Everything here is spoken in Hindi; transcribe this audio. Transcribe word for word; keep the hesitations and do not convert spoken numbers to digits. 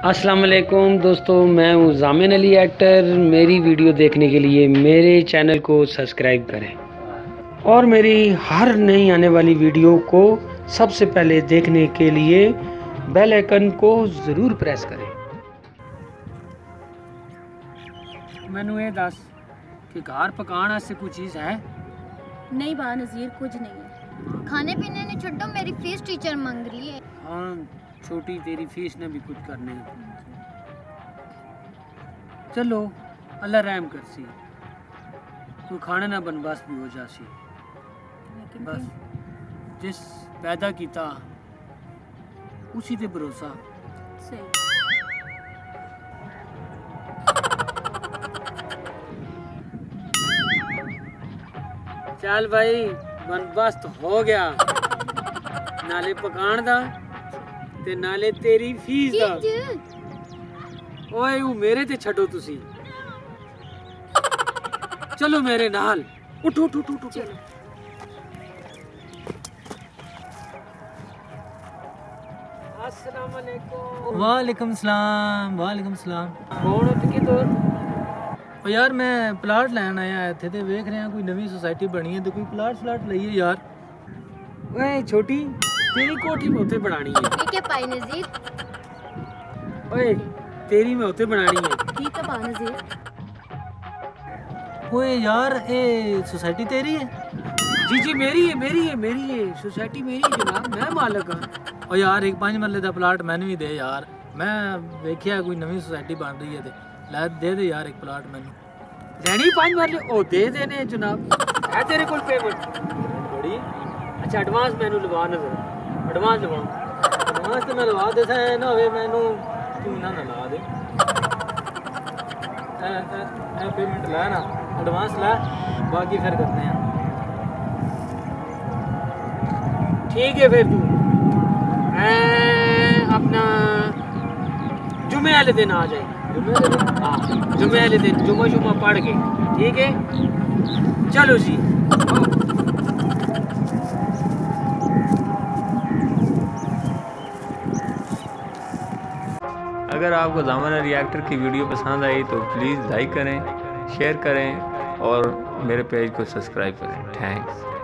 अस्सलाम वालेकुम दोस्तों, मैं हूँ जामिन अली एक्टर। मेरी वीडियो देखने के लिए मेरे चैनल को सब्सक्राइब करें और मेरी हर नई आने वाली वीडियो को सबसे पहले देखने के लिए बेल आइकन को ज़रूर प्रेस करें। मैनू ये दस कि घर पकाने से कोई चीज़ है? नहीं बा नज़ीर, कुछ नहीं है। खाने पीने ने छड्डो, मेरी फीस टीचर मांग रही है। हाँ छोटी, तेरी फीस ने भी कुछ करने। चलो अल्लाह रहम कर सी, कोई खाने ना बनवास भी हो जासी। बस जिस पैदा किया उसी पे भरोसा। सही। चल भाई, बंदोबस्त हो गया, नाले पकान दा ते नाले तेरी फीस दा। ओए वो मेरे ते छड़ो तुसी, चलो मेरे नाल, उठ उठ उठ उठ। अस्सलाम वालेकुम। वालेकुम सलाम। वालेकुम सलाम। कौन हो तुकी तो? ओ यार मैं प्लाट लैन आया थे ते वेख रहे हैं कोई नवी सोसाइटी बनी है तो कोई प्लाट स्लाट लईए यार। ओए छोटी, तेरी कोठी में होते बनानी है। ठीक है पाई नज़ीर। ओए तेरी में होते बनानी है। ठीक है पा नज़ीर। ओए यार ए सोसाइटी तेरी है? जी जी मेरी है, मेरी है, मेरी है, सोसाइटी मेरी है जनाब, मैं मालिक हां। ओ यार एक पांच मरले दा प्लाट मैंने भी दे यार, मैं वेखिया कोई नवी सोसाइटी बन रही है ते लै दे दे यार एक प्लाट मैनू। रहनी पांच मरले ओ दे देने जनाब। है तेरे कोल पेमेंट? बड़ी अच्छा एडवांस मैनू लवा नजर, एडवांस लवा। एडवांस तो मैं लवा दे सा ना होवे मैनू तू ना ना ला दे। ए ए पेमेंट ला ना, एडवांस ला, बाकी फिर करते हैं। ठीक है फिर तू अपना जुमे वाले दिन आ जाए। जुम्मे वाले दिन? हाँ जुमे वाले दिन, जुम्मा जुम्मा पढ़ के। ठीक है चलो जी। अगर आपको ज़ामिन अली एक्टर की वीडियो पसंद आई तो प्लीज़ लाइक करें, शेयर करें और मेरे पेज को सब्सक्राइब करें। थैंक्स।